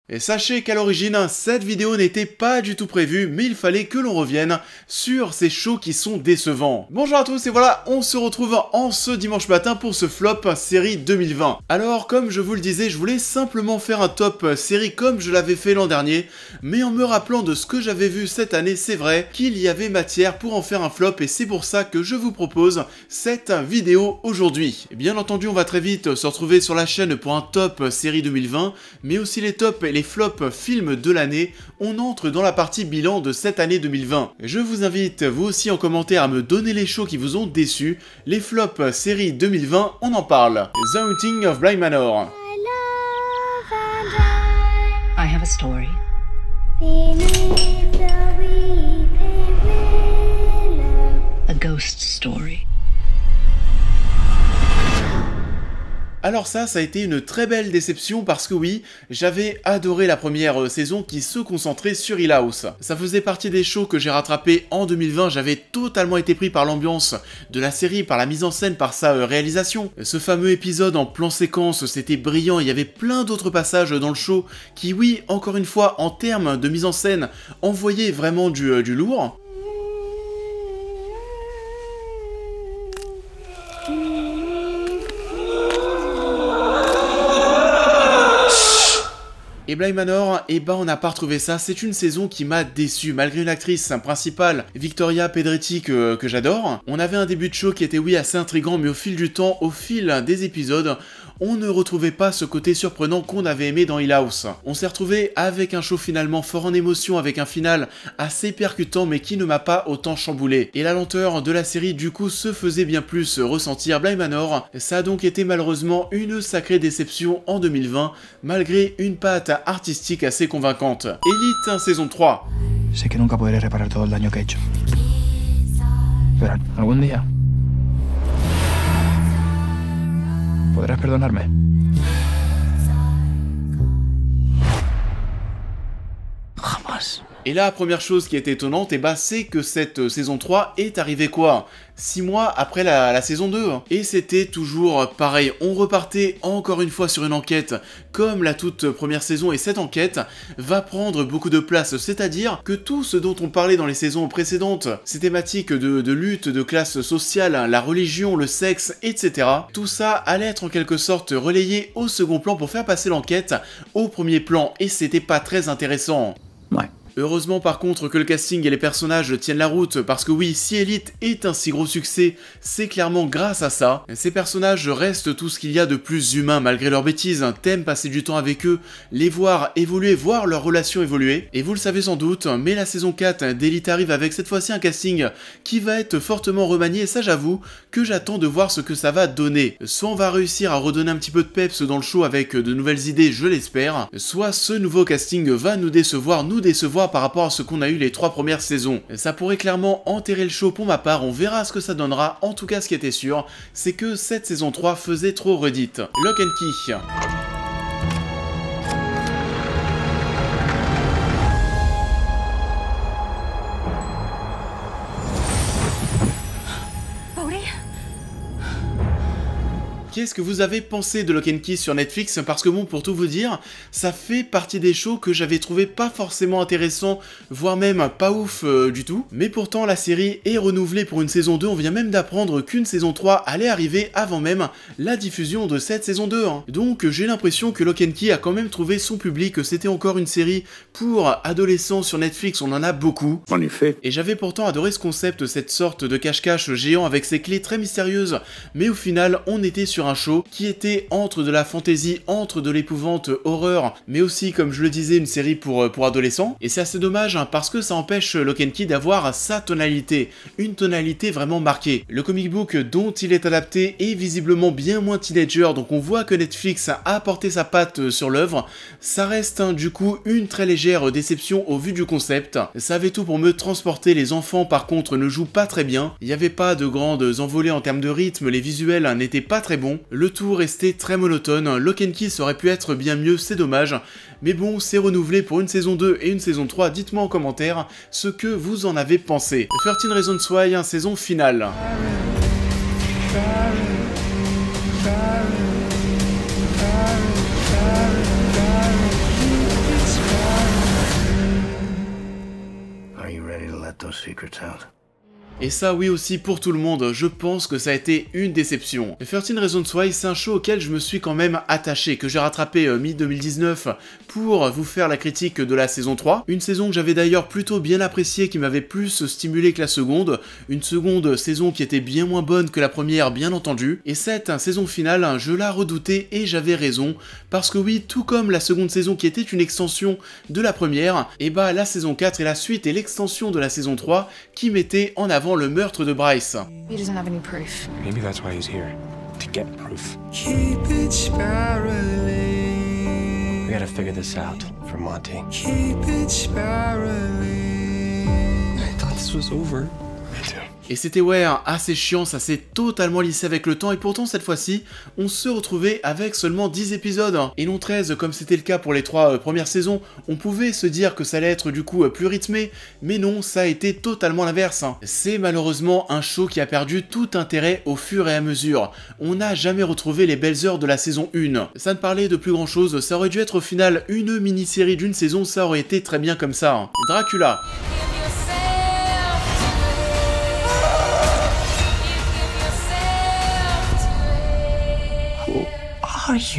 Et sachez qu'à l'origine, cette vidéo n'était pas du tout prévue, mais il fallait que l'on revienne sur ces shows qui sont décevants. Bonjour à tous et voilà, on se retrouve en ce dimanche matin pour ce flop série 2020. Alors, comme je vous le disais, je voulais simplement faire un top série comme je l'avais fait l'an dernier, mais en me rappelant de ce que j'avais vu cette année, c'est vrai qu'il y avait matière pour en faire un flop et c'est pour ça que je vous propose cette vidéo aujourd'hui. Et bien entendu, on va très vite se retrouver sur la chaîne pour un top série 2020, mais aussi les tops et les flops films de l'année. On entre dans la partie bilan de cette année 2020. Je vous invite, vous aussi en commentaire, à me donner les shows qui vous ont déçu. Les flops série 2020, on en parle. The Haunting of Bly Manor. I have a story. A ghost story. Alors ça a été une très belle déception parce que oui, j'avais adoré la première saison qui se concentrait sur Hill House. Ça faisait partie des shows que j'ai rattrapé en 2020, j'avais totalement été pris par l'ambiance de la série, par la mise en scène, par sa réalisation. Ce fameux épisode en plan séquence, c'était brillant, il y avait plein d'autres passages dans le show qui, oui, encore une fois, en termes de mise en scène, envoyaient vraiment du lourd. Et Bly Manor, eh ben on n'a pas retrouvé ça, c'est une saison qui m'a déçu, malgré une actrice principale, Victoria Pedretti, que j'adore. On avait un début de show qui était oui assez intriguant, mais au fil du temps, au fil des épisodes, on ne retrouvait pas ce côté surprenant qu'on avait aimé dans Hill House. On s'est retrouvé avec un show finalement fort en émotion, avec un final assez percutant, mais qui ne m'a pas autant chamboulé. Et la lenteur de la série du coup se faisait bien plus ressentir. Bly Manor, ça a donc été malheureusement une sacrée déception en 2020, malgré une patte artistique assez convaincante. Elite saison 3. Sé que nunca podré reparar todo el daño que he hecho. Pero algún día podrás perdonarme. Jamás. Et là, première chose qui est étonnante, et bah c'est que cette saison 3 est arrivée quoi 6 mois après la saison 2. Et c'était toujours pareil, on repartait encore une fois sur une enquête comme la toute première saison, et cette enquête va prendre beaucoup de place, c'est-à-dire que tout ce dont on parlait dans les saisons précédentes, ces thématiques de lutte, de classe sociale, la religion, le sexe, etc., tout ça allait être en quelque sorte relayé au second plan pour faire passer l'enquête au premier plan, et c'était pas très intéressant. Ouais. Heureusement par contre que le casting et les personnages tiennent la route, parce que oui, si Elite est un si gros succès, c'est clairement grâce à ça. Ces personnages restent tout ce qu'il y a de plus humain malgré leurs bêtises, t'aimes passer du temps avec eux, les voir évoluer, voir leurs relations évoluer. Et vous le savez sans doute, mais la saison 4 d'Elite arrive avec cette fois-ci un casting qui va être fortement remanié, et ça j'avoue que j'attends de voir ce que ça va donner. Soit on va réussir à redonner un petit peu de peps dans le show avec de nouvelles idées, je l'espère, soit ce nouveau casting va nous décevoir par rapport à ce qu'on a eu les 3 premières saisons. Ça pourrait clairement enterrer le show pour ma part, on verra ce que ça donnera. En tout cas, ce qui était sûr, c'est que cette saison 3 faisait trop redite. Lock and Key. Qu'est-ce que vous avez pensé de Lock and Key sur Netflix? Parce que bon, pour tout vous dire, ça fait partie des shows que j'avais trouvé pas forcément intéressants, voire même pas ouf du tout. Mais pourtant, la série est renouvelée pour une saison 2, on vient même d'apprendre qu'une saison 3 allait arriver avant même la diffusion de cette saison 2. Donc j'ai l'impression que Lock and Key a quand même trouvé son public, que c'était encore une série pour adolescents sur Netflix, on en a beaucoup. En effet. Et j'avais pourtant adoré ce concept, cette sorte de cache-cache géant avec ses clés très mystérieuses, mais au final, on était sur un show qui était entre de la fantaisie, entre de l'épouvante horreur, mais aussi, comme je le disais, une série pour adolescents. Et c'est assez dommage parce que ça empêche Lock and Key d'avoir sa tonalité, une tonalité vraiment marquée. Le comic book dont il est adapté est visiblement bien moins teenager, donc on voit que Netflix a apporté sa patte sur l'œuvre. Ça reste du coup une très légère déception au vu du concept. Ça avait tout pour me transporter, les enfants par contre ne jouent pas très bien, il n'y avait pas de grandes envolées en termes de rythme, les visuels n'étaient pas très bons. Le tout restait très monotone, Lock and Key aurait pu être bien mieux, c'est dommage. Mais bon, c'est renouvelé pour une saison 2 et une saison 3, dites-moi en commentaire ce que vous en avez pensé. 13 Reasons Why, saison finale. secrets out. Et ça oui aussi pour tout le monde, je pense que ça a été une déception. 13 Reasons Why, c'est un show auquel je me suis quand même attaché, que j'ai rattrapé mi-2019 pour vous faire la critique de la saison 3. Une saison que j'avais d'ailleurs plutôt bien appréciée, qui m'avait plus stimulé que la seconde. Une seconde saison qui était bien moins bonne que la première, bien entendu. Et cette saison finale, je la redoutais et j'avais raison. Parce que oui, tout comme la seconde saison qui était une extension de la première, et bah la saison 4 est la suite et l'extension de la saison 3 qui mettait en avant le meurtre de Bryce. He doesn't have any proof. Maybe that's why he's here. To get proof. Keep it spiraling. We gotta figure this out for Monty. Keep it spiraling. I thought this was over. Me too. Et c'était ouais, assez chiant, ça s'est totalement lissé avec le temps et pourtant cette fois-ci, on se retrouvait avec seulement 10 épisodes et non 13 comme c'était le cas pour les 3 premières saisons. On pouvait se dire que ça allait être du coup plus rythmé, mais non, ça a été totalement l'inverse. C'est malheureusement un show qui a perdu tout intérêt au fur et à mesure. On n'a jamais retrouvé les belles heures de la saison 1. Ça ne parlait de plus grand chose, ça aurait dû être au final une mini-série d'une saison, ça aurait été très bien comme ça. Dracula. Are you?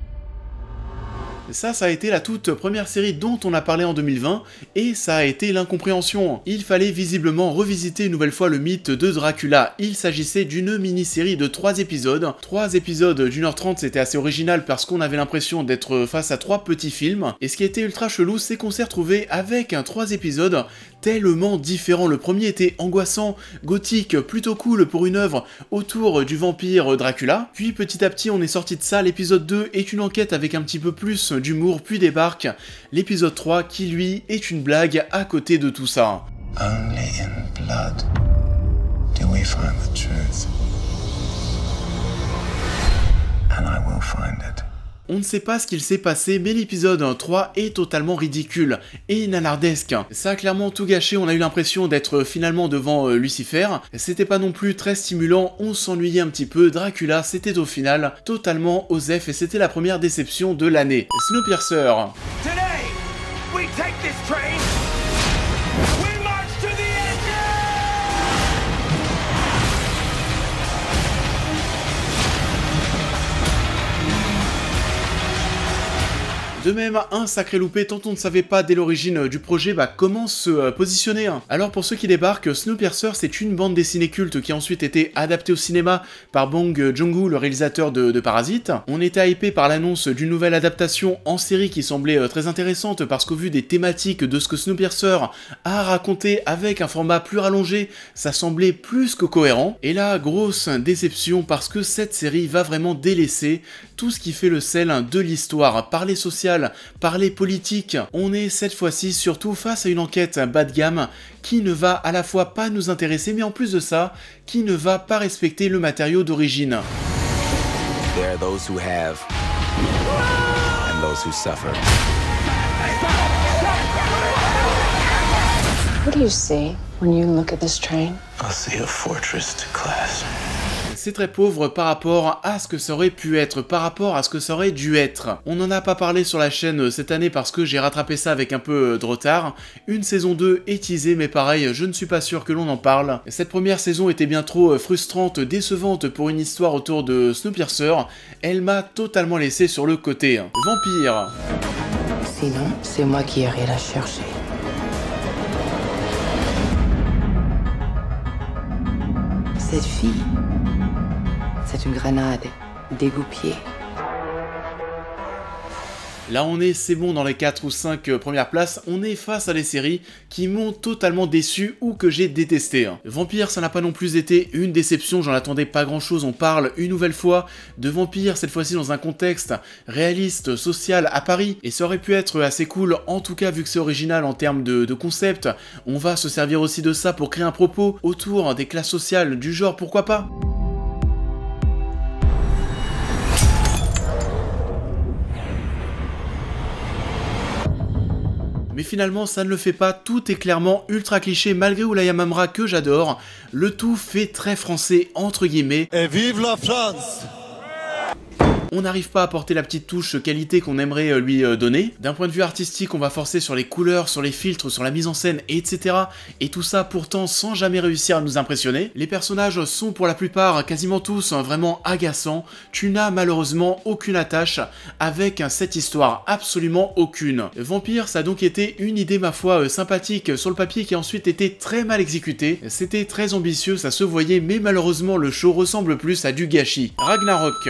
Ça a été la toute première série dont on a parlé en 2020, et ça a été l'incompréhension. Il fallait visiblement revisiter une nouvelle fois le mythe de Dracula. Il s'agissait d'une mini-série de 3 épisodes. 3 épisodes d'1h30, c'était assez original parce qu'on avait l'impression d'être face à 3 petits films. Et ce qui était ultra chelou, c'est qu'on s'est retrouvé avec 3 épisodes tellement différents. Le premier était angoissant, gothique, plutôt cool pour une œuvre autour du vampire Dracula. Puis petit à petit, on est sorti de ça. L'épisode 2 est une enquête avec un petit peu plus d'humour, puis débarque l'épisode 3 qui lui est une blague à côté de tout ça. Only in blood do we find the truth. And I will find it. On ne sait pas ce qu'il s'est passé, mais l'épisode 3 est totalement ridicule et nanardesque. Ça a clairement tout gâché, on a eu l'impression d'être finalement devant Lucifer. C'était pas non plus très stimulant, on s'ennuyait un petit peu. Dracula, c'était au final totalement osef et c'était la première déception de l'année. Snowpiercer. Today, we take this train. We march to the edge. De même, un sacré loupé tant on ne savait pas dès l'origine du projet comment se positionner. Alors pour ceux qui débarquent, Snowpiercer c'est une bande dessinée culte qui a ensuite été adaptée au cinéma par Bong Joon-ho, le réalisateur de Parasite. On était hypé par l'annonce d'une nouvelle adaptation en série qui semblait très intéressante parce qu'au vu des thématiques de ce que Snowpiercer a raconté avec un format plus rallongé, ça semblait plus que cohérent. Et là, grosse déception parce que cette série va vraiment délaisser tout ce qui fait le sel de l'histoire, parler social, parler politique. On est cette fois-ci surtout face à une enquête bas de gamme qui ne va à la fois pas nous intéresser, mais en plus de ça, qui ne va pas respecter le matériau d'origine. There are those who have and those who suffer. What do you see when you look at this train? I see a fortress to class. C'est très pauvre par rapport à ce que ça aurait pu être, par rapport à ce que ça aurait dû être. On n'en a pas parlé sur la chaîne cette année parce que j'ai rattrapé ça avec un peu de retard. Une saison 2 est teasée, mais pareil, je ne suis pas sûr que l'on en parle. Cette première saison était bien trop frustrante, décevante pour une histoire autour de Snowpiercer. Elle m'a totalement laissé sur le côté. Vampire. Sinon, c'est moi qui irai la chercher. Cette fille, c'est une grenade dégoupillée. Là on est, c'est bon, dans les 4 ou 5 premières places, on est face à des séries qui m'ont totalement déçu ou que j'ai détesté. Vampire, ça n'a pas non plus été une déception, j'en attendais pas grand chose, on parle une nouvelle fois de Vampire, cette fois-ci dans un contexte réaliste, social, à Paris, et ça aurait pu être assez cool, en tout cas vu que c'est original en termes de concept, on va se servir aussi de ça pour créer un propos autour des classes sociales, du genre pourquoi pas. Mais finalement ça ne le fait pas, tout est clairement ultra cliché malgré Oulaya Mamra que j'adore, le tout fait très français entre guillemets. Et vive la France! On n'arrive pas à apporter la petite touche qualité qu'on aimerait lui donner. D'un point de vue artistique, on va forcer sur les couleurs, sur les filtres, sur la mise en scène, etc. Et tout ça pourtant sans jamais réussir à nous impressionner. Les personnages sont pour la plupart, quasiment tous, vraiment agaçants. Tu n'as malheureusement aucune attache avec cette histoire, absolument aucune. Vampire, ça a donc été une idée ma foi sympathique sur le papier qui a ensuite été très mal exécutée. C'était très ambitieux, ça se voyait, mais malheureusement le show ressemble plus à du gâchis. Ragnarok.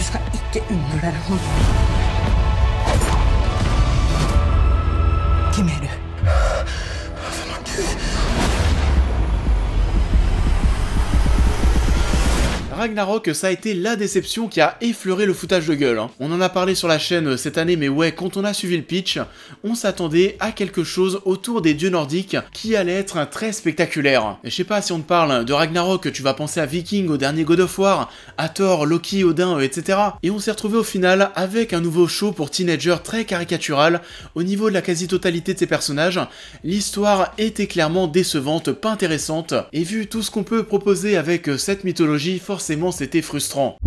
Ragnarok, ça a été la déception qui a effleuré le foutage de gueule. On en a parlé sur la chaîne cette année, mais ouais, quand on a suivi le pitch, on s'attendait à quelque chose autour des dieux nordiques qui allait être très spectaculaire. Je sais pas, si on te parle de Ragnarok, tu vas penser à Viking, au dernier God of War, à Thor, Loki, Odin, etc. Et on s'est retrouvé au final avec un nouveau show pour teenagers très caricatural au niveau de la quasi-totalité de ses personnages. L'histoire était clairement décevante, pas intéressante, et vu tout ce qu'on peut proposer avec cette mythologie, forcément c'était frustrant.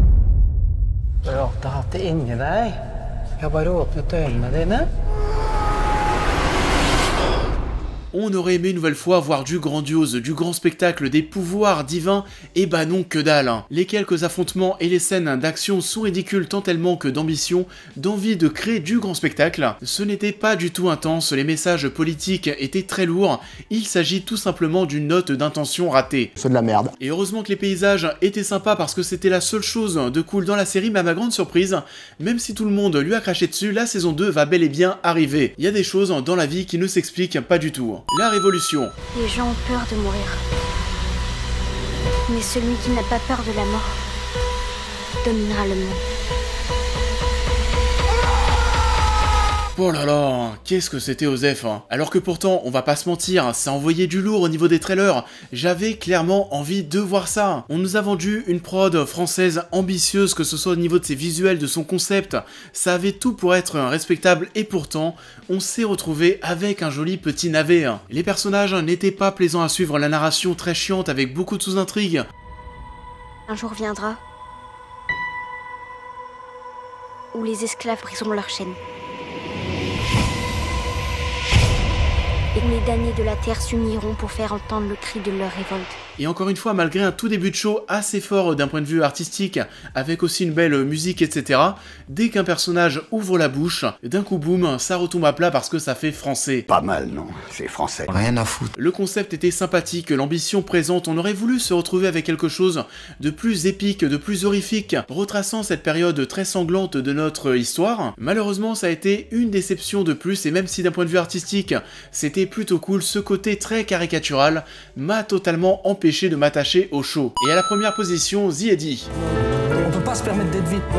On aurait aimé une nouvelle fois voir du grandiose, du grand spectacle, des pouvoirs divins, et bah non, que dalle. Les quelques affrontements et les scènes d'action sont ridicules tant elles manquent d'ambition, d'envie de créer du grand spectacle. Ce n'était pas du tout intense, les messages politiques étaient très lourds, il s'agit tout simplement d'une note d'intention ratée. C'est de la merde. Et heureusement que les paysages étaient sympas parce que c'était la seule chose de cool dans la série, mais à ma grande surprise, même si tout le monde lui a craché dessus, la saison 2 va bel et bien arriver. Il y a des choses dans la vie qui ne s'expliquent pas du tout. La révolution. Les gens ont peur de mourir. Mais celui qui n'a pas peur de la mort dominera le monde. Oh là là, qu'est-ce que c'était Osef, hein. Alors que pourtant, on va pas se mentir, ça envoyait du lourd au niveau des trailers. J'avais clairement envie de voir ça. On nous a vendu une prod française ambitieuse, que ce soit au niveau de ses visuels, de son concept. Ça avait tout pour être respectable et pourtant, on s'est retrouvé avec un joli petit navet. Les personnages n'étaient pas plaisants à suivre, la narration très chiante avec beaucoup de sous-intrigues. Un jour viendra où les esclaves briseront leurs chaînes. Et les damnés de la terre s'uniront pour faire entendre le cri de leur révolte. Et encore une fois, malgré un tout début de show assez fort d'un point de vue artistique, avec aussi une belle musique, etc., dès qu'un personnage ouvre la bouche, d'un coup boum, ça retombe à plat parce que ça fait français. Pas mal, non, c'est français. Rien à foutre. Le concept était sympathique, l'ambition présente, on aurait voulu se retrouver avec quelque chose de plus épique, de plus horrifique, retraçant cette période très sanglante de notre histoire. Malheureusement, ça a été une déception de plus, et même si d'un point de vue artistique, c'était plutôt cool, ce côté très caricatural m'a totalement empêché de m'attacher au show. Et à la première position, The Eddie. On peut pas se permettre d'être vite.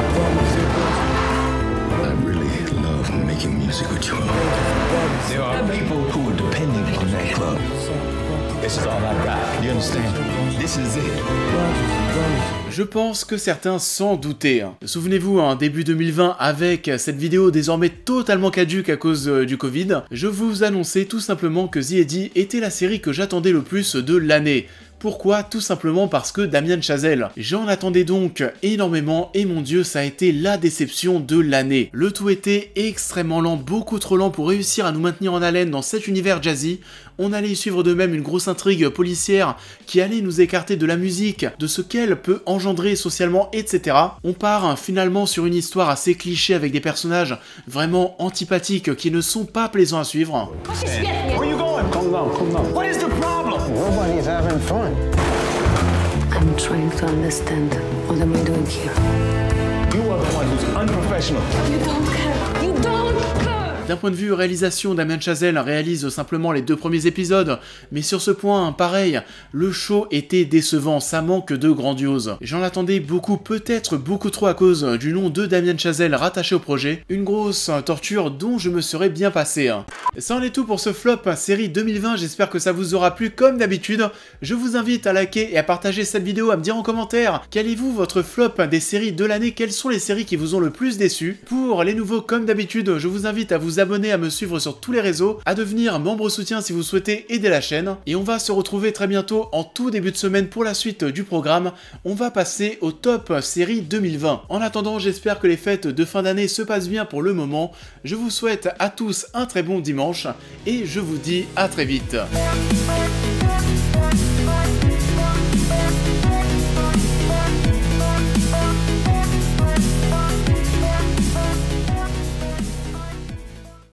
I really love making music with you. There are people who are depending on that club. This is all I got. You understand? This is it. Je pense que certains s'en doutaient. Souvenez-vous, début 2020, avec cette vidéo désormais totalement caduque à cause du Covid, je vous annonçais tout simplement que The Eddie était la série que j'attendais le plus de l'année. Pourquoi? Tout simplement parce que Damien Chazelle. J'en attendais donc énormément et mon dieu, ça a été la déception de l'année. Le tout était extrêmement lent, beaucoup trop lent pour réussir à nous maintenir en haleine dans cet univers jazzy. On allait y suivre de même une grosse intrigue policière qui allait nous écarter de la musique, de ce qu'elle peut engendrer socialement, etc. On part finalement sur une histoire assez cliché avec des personnages vraiment antipathiques qui ne sont pas plaisants à suivre. Where you going? Calm down, calm down. What is the problem? Nobody's having fun. I'm trying to understand. What am I doing here? You are the one who's unprofessional. You don't care. You don't care. D'un point de vue réalisation, Damien Chazelle réalise simplement les 2 premiers épisodes, mais sur ce point, pareil, le show était décevant, ça manque de grandiose. J'en attendais beaucoup, peut-être beaucoup trop à cause du nom de Damien Chazelle rattaché au projet, une grosse torture dont je me serais bien passé. Ça en est tout pour ce flop série 2020, j'espère que ça vous aura plu comme d'habitude. Je vous invite à liker et à partager cette vidéo, à me dire en commentaire quel est vous votre flop des séries de l'année, quelles sont les séries qui vous ont le plus déçu. Pour les nouveaux comme d'habitude, je vous invite à vous abonner, à me suivre sur tous les réseaux, à devenir membre soutien si vous souhaitez aider la chaîne. Et on va se retrouver très bientôt en tout début de semaine pour la suite du programme. On va passer au top série 2020. En attendant, j'espère que les fêtes de fin d'année se passent bien pour le moment. Je vous souhaite à tous un très bon dimanche et je vous dis à très vite.